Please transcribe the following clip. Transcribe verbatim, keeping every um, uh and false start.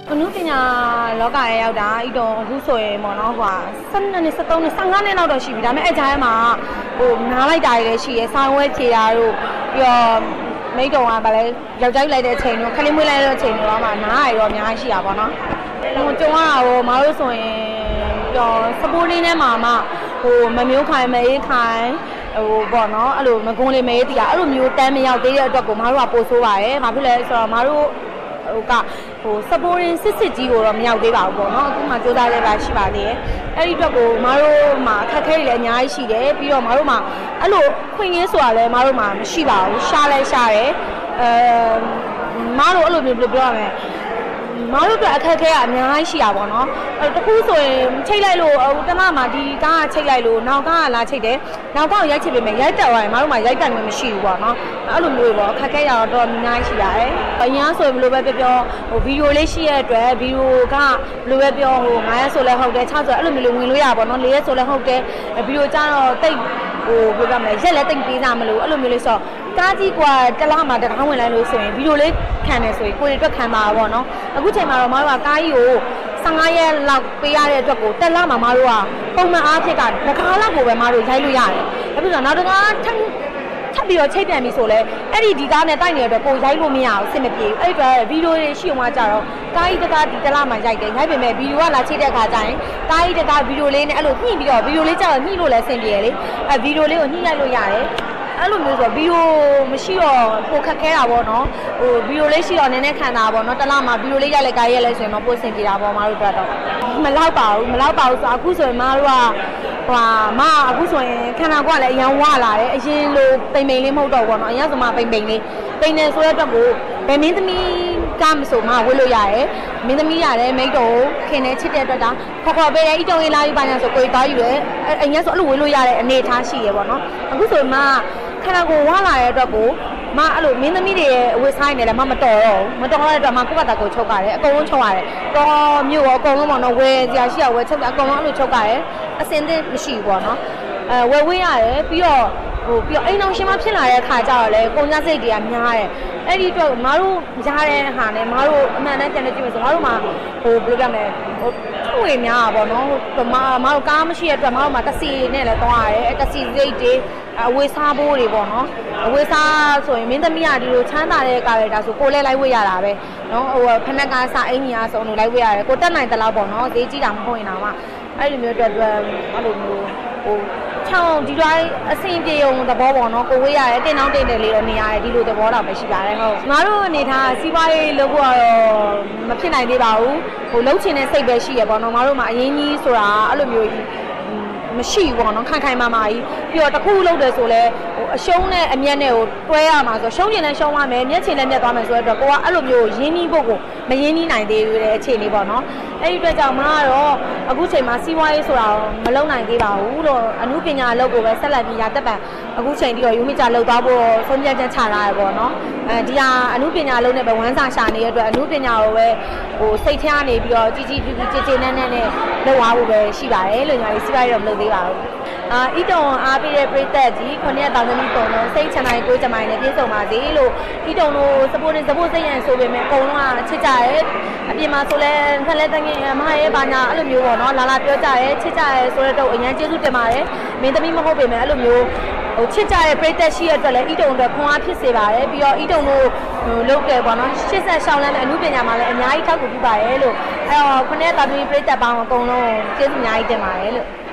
အနုပညာလောကရဲ့ရောက်တာဤတော့အခုဆိုရင်ပေါ့နော်ဟိုဆယ်နှစ်ဆယ်သုံးနှစ်ဆယ်ငါးနှစ်လောက်တော့ရှိပြီဒါပေမဲ့အကြိုင်းမှာဟိုနားလိုက်တာတွေလည်းရှိရယ်ဆောင်းဝဲဖြေတာတို့ပြီးတော့မိတ်တော်ကဗာလဲယောက်ျားလိုက်တဲ့အချိန်တို့ခလေးမွေးလိုက်တဲ့အချိန်တို့ကမှနားရရောအများကြီးရှိတာပေါ့နော်ဟိုကြုံရတာဟိုမတို့ဆိုရင်ပြီးတော့စပိုးလေးထဲမှာမှဟိုမမျိုးခိုင်မအေးခိုင်ဟိုပေါ့နော်အဲ့လိုမကွန်းလေးမအေးတီးတာအဲ့လိုမျိုးတန်းမရောက်သေးတဲ့အတွက်ကိုမတို့ကပို့ဆိုးပါတယ်ဘာဖြစ်လဲဆိုတော့မတို့ဟိုကဟိုစပိုးရင်းစစ်စစ်ကြီးကိုတော့မရောက်သေးပါဘူးပေါ့နော်အခုမှကြိုးစားလေးပါရှိပါသေးတယ်အဲ့ဒီအတွက်ကိုမတို့မှာအခက်အခဲတွေလည်းအများကြီးရှိတယ်ပြီးတော့မတို့မှာအဲ့လိုခွင့်ရင်းဆိုတာလည်းမတို့မှာမရှိပါဘူးရှားလဲရှားတယ်အဲမတို့အဲ့လိုမျိုးပြောရမယ်မတို့အတွက်အခက်အခဲကအများကြီးရှိတာပေါ့နော်အဲ့တခုဆိုရင်ချိတ်လိုက်လို့ဟိုတမမှာဒီကားကချိတ်လိုက်လို့နောက်ကားကလာချိတ်တယ်နောက်ကားကိုရိုက်ချိတ်ပေးမယ်ရိုက်တက်သွားရင်မတို့မှာရိုက်တက်မှမရှိဘူးပေါ့နော်အဲ့လိုမျိုးပေါ့အခက်အခဲရတော့တော်တော်များများရှိရတယ်အရင်ဆိုရင်ဘယ်လိုပဲပြောပြောဟိုဗီဒီယိုလေးရှိရတဲ့အတွက်ဗီဒီယိုကဘယ်လိုပဲပြောဟို9ရက်ဆိုလဲဟုတ်တယ်6ဆိုအဲ့လိုမျိုးဝင်လို့ရပါပေါ့နော်4ရက်ဆိုလဲဟုတ်တယ်ဗီဒီယိုကျတော့တိတ်ဟိုပြောပြမယ်ရက်လက်တိတ်ပေးစားမလို့အဲ့လိုမျိုးလေးဆိုကားကြီးกว่าတလားမှာတကောင်းဝင်လိုက်လို့ဆိုရင်ဗီဒီယိုလေးခံတယ်ဆိုရင်ကိုယ်တွေအတွက်ခံပါပါတော့အခုချိန်မှာတော့မတို့ကကားကြီးကိုဆယ်ငါးရက်လောက်ပေးရတဲ့အတွက်ကိုတက်လာမှာမတို့ကပုံမှန်အားဖြင့်ကတကားလောက်ကိုပဲမတို့ရိုက်လို့ရတယ်ဒါပြီးတော့နောက်တကားထပ်ထပ်ပြီးတော့ချိတ်ပြန်ပြီဆိုလဲအဲ့ဒီဒီကားနဲ့တိုက်နေတဲ့အတွက်ကိုရိုက်လို့မရဘူးအဆင်မပြေဘူးအဲ့ဒီအတွက်ဗီဒီယိုတွေရှိအောင်ကြတော့ကားကြီးတကားဒီတလားမှာရိုက်တယ်ရိုက်ပေမဲ့ဗီဒီယိုကလာချိတ်တဲ့အခါကျရင်ကားကြီးတကားဗီဒီယိုလေးနဲ့အဲ့လိုညှိပြီးတော့ဗီဒီယိုလေးကြောက်ညှိလို့လည်းအဆင်ပြေရလေအဲ့ဗီဒီယိုလေးကိုညှိရိုက်လို့ရတယ်အဲ့လိုမျိုးဆိုဗီဒီယိုမရှိတော့ပိုခက်ခဲတာပေါ့နော်ဟိုဗီဒီယိုလေးရှိတော့နည်းနည်းခံတာပေါ့နော်တလားမှာဗီဒီယိုလေးရိုက်လိုက်ကားရိုက်လိုက်ဆိုရင်တော့ပိုဆင်ပြေတာပေါ့မတို့အတွက်တော့မလောက်ပါဘူးမလောက်ပါဘူးဆိုအခုဆိုရင်မတို့ကဟိုမအခုဆိုရင်ခန္ဓာကိုယ်ကလည်းအရန်ဝလာတယ်အရင်လိုပိန်ပိန်လေးမဟုတ်တော့ဘူးပေါ့နော်အရင်ဆိုမှပိန်ပိန်လေးပိန်နေဆိုတဲ့အတွက်ကိုဗမင်းသမီးကမဆိုမှဝေးလို့ရတယ်မင်းသမီးရတယ်မိတ်တော်ခင်နေချစ်တဲ့အတွက်ဒါခေါ်ခေါ်ပေးတယ်ဤတုံးလေးလာပြီးပါညာဆိုကိုယ်သွားယူတယ်အရင်ဆိုအဲ့လိုဝေးလို့ရတဲ့အနေထားရှိရပေါ့နော်အခုဆိုမှခန္ဓာကိုယ်ဝလာတဲ့အတွက်ကိုမအဲ့လိုမင်းသမီးတွေရဲ့အဝတ်ဆိုင်နေတယ်မမတော်တော့ဘူးမတော်တဲ့အတွက်မကိုယ့်ဘာသာကိုချုပ်ရတယ်အကုန်လုံးချုပ်ရတယ်တော့မြို့ရောအကုန်လုံးပေါ့နော်ဝယ်စရာရှိရဝယ်ချုပ်တယ်အကုန်လုံးအဲ့လိုချုပ်ရတယ်အစင်သင့်မရှိဘူးပေါ့နော်အဲဝယ်ဝေးရတယ်ပြီးတော့ဟိုပြီးတော့အိမ်အောင်ရှင်မဖြစ်လာတဲ့အခါကျတော့လေကုန်ကြစိတ်တွေကများတယ်အဲ့ဒီအတွက်မတို့ရတဲ့ဟာနဲ့မတို့အမှန်တမ်းပြန်နေကြည့်မယ်ဆိုမတို့မှာဟိုဘယ်လိုပြောမလဲဟိုထုံးဝေများတာပေါ့နော်ဟိုမမတို့ကားမရှိတဲ့အတွက်မတို့မှာတစီနဲ့လည်းသွားရတယ်အဲတစီစိတ်တွေအဝေးစားဖို့တွေပေါ့နော်အဝေးစားဆိုရင်မင်းသမီးကဒီလိုချမ်းသာတဲ့ကားတွေဒါဆိုကိုလဲလိုက်ဝေးရတာပဲနော်ဟိုဖနက်ကစားအင်ကြီးအားဆိုလို့လိုက်ဝေးရတယ်ကိုတက်နိုင်တဲ့လောက်ပေါ့နော်ဈေးကြီးတာမဟုတ်ရင်တော့မှအဲ့လိုမျိုးအတွက်အဲ့လိုမျိုးဟိုချောင်းဒီတိုင်းအဆင်ပြေုံသဘောပေါ့နော်ကိုဝေးရတယ်တင်အောင်တင်တယ်လေးတော့နေရတယ်ဒီလိုသဘောတော့ပဲရှိပါတယ်ဟုတ်ငါတို့အနေထားစီးပွားရေးလုပ်ဖို့တော့မဖြစ်နိုင်သေးပါဘူးဟိုလှုပ်ချင်တဲ့စိတ်ပဲရှိရပေါ့နော်ငါတို့မှာအရင်ကြီးဆိုတာအဲ့လိုမျိုးကြီးမရှိဘူးပေါ့နော်ခိုင်ခိုင်မာမာကြီးပြီးတော့တစ်ခုလုပ်တယ်ဆိုလဲဟိုအရှုံးနဲ့အမျက်နဲ့ကိုတွဲရမှာဆိုရှုံးချင်လဲရှုံးရမယ်မျက်ချင်လဲမျက်သွားမယ်ဆိုတော့ကိုကအဲ့လိုမျိုးရင်းနှီးဖို့ကိုမရင်းနှီးနိုင်သေးဘူးတဲ့အခြေအနေပေါ့နော်အဲ့ဒီအတွက်ကြောင့်မကတော့အခုချိန်မှာစီးပွားရေးဆိုတာမလုပ်နိုင်သေးပါဘူးလို့အမှုပညာလုပ်ကိုပဲဆက်လက်ပြီးရတက်ပံအခုချိန်ပြီးတော့ယူမိကြလုပ်သွားဖို့ဆုံးဖြတ်ချက်ချလာရပေါ့နော်အဲဒီဟာအမှုပညာလုပ်နေပဲဝမ်းစာရှာနေတဲ့အတွက်အမှုပညာကိုပဲဟိုစိတ်ထဲကနေပြီးတော့ကြီးကြီးပြူပြူကြည်ကြည်နဲ့နဲ့နဲ့လုပ်သွားဖို့ပဲရှိပါတယ်လို့ညီမလေးစီးပွားရေးတော့မလုပ်သေးပါဘူးအာဤတုံအားပေးတဲ့ပရိသတ်ကြီးခုနှစ်တောင်သမီးပုံလုံးစိတ်ချနိုင်ကိုကြမိုင်နဲ့ပြည့်စုံပါစေလို့ဤတုံတို့စပိုးနေစပိုးစိတ်ရန်ဆိုပေမဲ့အကုန်လုံးကချစ်ကြရဲအပြင်မှာဆိုလဲခက်လက်တငယ်မဟာရဲဘာညာအဲ့လိုမျိုးပေါ့နော်လာလာပြောကြရဲချစ်ကြရဲဆိုတော့အရန်ကျေးဇူးတင်ပါတယ်မင်းသမီးမဟုတ်ပေမဲ့အဲ့လိုမျိုးဟိုချစ်ကြရဲပရိသတ်ရှိရတဲ့အတွက်လည်းဤတုံတို့ခွန်အားဖြစ်စေပါတယ်ပြီးတော့ဤတုံတို့ဟိုလုပ်တယ်ပေါ့နော်ရှစ်ဆက်ရှောင်းလန်းတဲ့အမှုပညာမှာလည်းအများကြီးထောက်ကူပြုပါရဲလို့အဲ့တော့ခုနှစ်တောင်သမီးပရိသတ်ပေါင်းအကုန်လုံးကျေးဇူးအများကြီးတင်ပါတယ်လို့